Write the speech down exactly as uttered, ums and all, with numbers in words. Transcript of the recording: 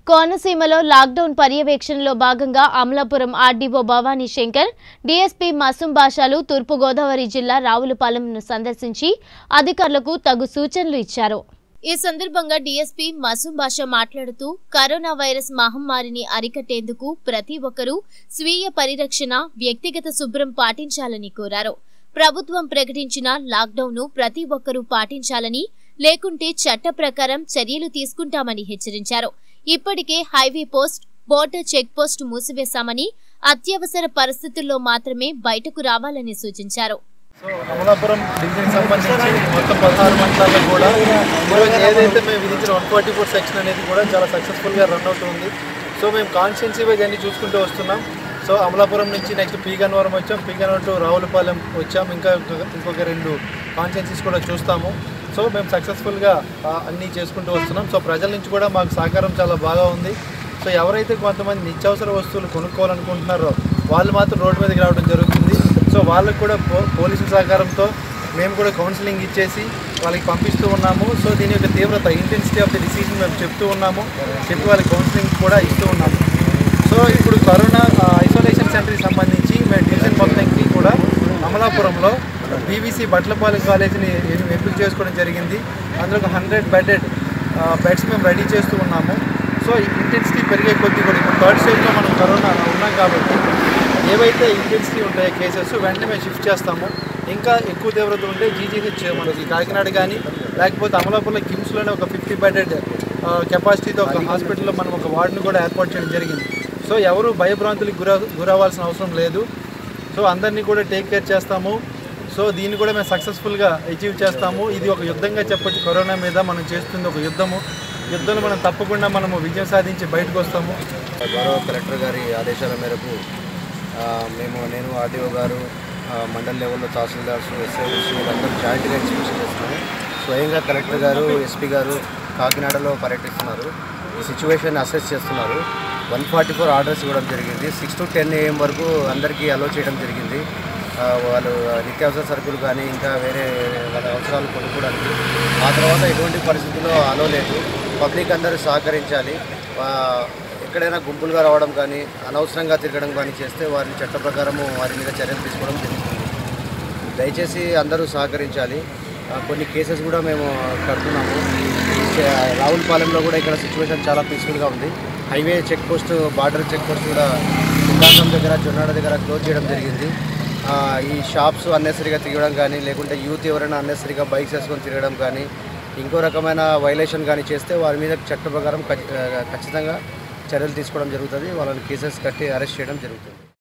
కోనసీమలో లాక్డౌన్ పర్యవేక్షణలో భాగంగా అమలాపురం ఆర్డీఓ భవానీ శంకర్, డీఎస్పీ మసూం బాషాలు తూర్పుగోదావరి జిల్లా రావులపాలెంను సందర్శించి అధికారులకు తగు సూచనలు ఇచ్చారు. ఈ సందర్భంగా డీఎస్పీ మసూం బాషా మాట్లాడుతూ కరోనా వైరస్ మహమ్మారిని అరికట్టేందుకు ప్రతి ఒక్కరూ స్వీయ పరిరక్షణ, వ్యక్తిగత శుభ్రం పాటించాలని కోరారు. ప్రభుత్వం ప్రకటించిన లాక్డౌన్ను ప్రతి ఒక్కరూ పాటించాలని, లేకుంటే చట్ట ప్రకారం చర్యలు తీసుకుంటామని హెచ్చరించారు. ఇప్పటికే highway post, border check post మూసివేశామని, అత్యవసర పరిస్థితుల్లో మాత్రమే బయటకు రావాలని సూచించారు. సో అమలాపురం డివిజన్ సంబంధించి మొత్తం పదహారు మండలాల్లో కూడా ఈరోజు ఏదైతే మేము విధించిన వన్ ఫార్టీ ఫోర్ సెక్షన్ అనేది కూడా చాలా సక్సెస్ఫుల్గా రన్ అవుతుంది. సో మేము కాన్స్టిట్యున్సీ వైజ్ అన్ని చూసుకుంటూ వస్తున్నాం. సో అమలాపురం నుంచి నెక్స్ట్ పీ గన్నవరం వచ్చాం, పీ గన్నవరం టు రావులపాలెం వచ్చాం, ఇంకా ఇంకొక రెండు కాన్స్టిట్యున్సీస్ కూడా చూస్తాము. సో మేము సక్సెస్ఫుల్గా అన్నీ చేసుకుంటూ వస్తున్నాం. సో ప్రజల నుంచి కూడా మాకు సహకారం చాలా బాగా ఉంది. సో ఎవరైతే కొంతమంది నిత్యావసర వస్తువులు కొనుక్కోవాలనుకుంటున్నారో వాళ్ళు మాత్రం రోడ్డు మీదకి రావడం జరుగుతుంది. సో వాళ్ళకు కూడా పో పోలీసుల సహకారంతో మేము కూడా కౌన్సిలింగ్ ఇచ్చేసి వాళ్ళకి పంపిస్తూ ఉన్నాము. సో దీని యొక్క తీవ్రత, ఇంటెన్సిటీ ఆఫ్ ది డిసీజ్ మేము చెప్తూ ఉన్నాము, చెప్పి వాళ్ళకి కౌన్సిలింగ్ కూడా ఇస్తూ ఉన్నాము. సో ఇప్పుడు కరోనా ఐసోలేషన్ సెంటర్కి సంబంధించి మేము డివిజన్ మొత్తానికి కూడా అమలాపురంలో బీవీసీ బట్లపాలెం కాలేజీని ఎంపిక చేసుకోవడం జరిగింది. అందులో ఒక హండ్రెడ్ బెడెడ్ బెడ్స్ మేము రెడీ చేస్తూ ఉన్నాము. సో ఇంటెన్సిటీ పెరిగే కొద్దీ కూడా ఇప్పుడు థర్డ్ స్టేజ్లో మనం కరోనా ఉన్నాం కాబట్టి ఏవైతే ఇంటెన్సిటీ ఉంటాయో కేసెస్ వెంటనే మేము షిఫ్ట్ చేస్తాము. ఇంకా ఎక్కువ తీవ్రత ఉంటే జీజీహెచ్ మనకి కాకినాడ కానీ లేకపోతే అమలాపురంలో కిమ్స్లోనే ఒక ఫిఫ్టీ బెడెడ్ కెపాసిటీతో ఒక హాస్పిటల్లో మనం ఒక వార్డును కూడా ఏర్పాటు చేయడం జరిగింది. సో ఎవరు భయభ్రాంతులకు గుర గురవ్వాల్సిన అవసరం లేదు. సో అందరినీ కూడా టేక్ కేర్ చేస్తాము. సో దీన్ని కూడా మేము సక్సెస్ఫుల్గా అచీవ్ చేస్తాము. ఇది ఒక యుద్ధంగా చెప్పొచ్చు. కరోనా మీద మనం చేస్తుంది ఒక యుద్ధము. యుద్ధంలో మనం తప్పకుండా మనము విజయం సాధించి బయటకు వస్తాము. గౌరవ కలెక్టర్ గారి ఆదేశాల మేరకు మేము నేను ఆర్డీఓ గారు మండల్ లెవెల్లో తహసీల్దార్స్, ఎస్ఐస్ వీళ్ళందరూ జాయింట్గా ఇన్స్పెక్షన్ చేస్తున్నాము. స్వయంగా కలెక్టర్ గారు, ఎస్పీ గారు కాకినాడలో పర్యటిస్తున్నారు. ఈ సిచ్యువేషన్ అసెస్ చేస్తున్నారు. వన్ ఫార్టీ ఫోర్ ఆర్డర్స్ ఇవ్వడం జరిగింది. సిక్స్ టు టెన్ ఏఎం వరకు అందరికీ అలో చేయడం జరిగింది. వాళ్ళు నిత్యావసర సరుకులు కానీ ఇంకా వేరే వాళ్ళ అవసరాలు కొనుక్కోవడానికి. ఆ తర్వాత ఎటువంటి పరిస్థితుల్లో అలో లేదు. పబ్లిక్ అందరూ సహకరించాలి. ఎక్కడైనా గుంపులుగా రావడం కానీ అనవసరంగా తిరగడం కానీ చేస్తే వారిని చట్ట ప్రకారము వారి మీద చర్యలు తీసుకోవడం జరుగుతుంది. దయచేసి అందరూ సహకరించాలి. కొన్ని కేసెస్ కూడా మేము కడుతున్నాము. రావులపాలెంలో కూడా ఇక్కడ సిచ్యువేషన్ చాలా పీస్ఫుల్గా ఉంది. Highway check post, border check post కూడా సిద్ధాంతం దగ్గర, జొన్నాడ దగ్గర క్లోజ్ చేయడం జరిగింది. ఈ షాప్స్ అన్నెసరీగా తిరగడం కానీ లేకుంటే యూత్ ఎవరైనా అన్నెసరీగా బైక్స్ వేసుకొని తిరగడం కానీ ఇంకో రకమైన వైలేషన్ కానీ చేస్తే వారి మీద చట్ట ప్రకారం ఖచ్చితంగా చర్యలు తీసుకోవడం జరుగుతుంది. వాళ్ళని కేసెస్ కట్టి అరెస్ట్ చేయడం జరుగుతుంది.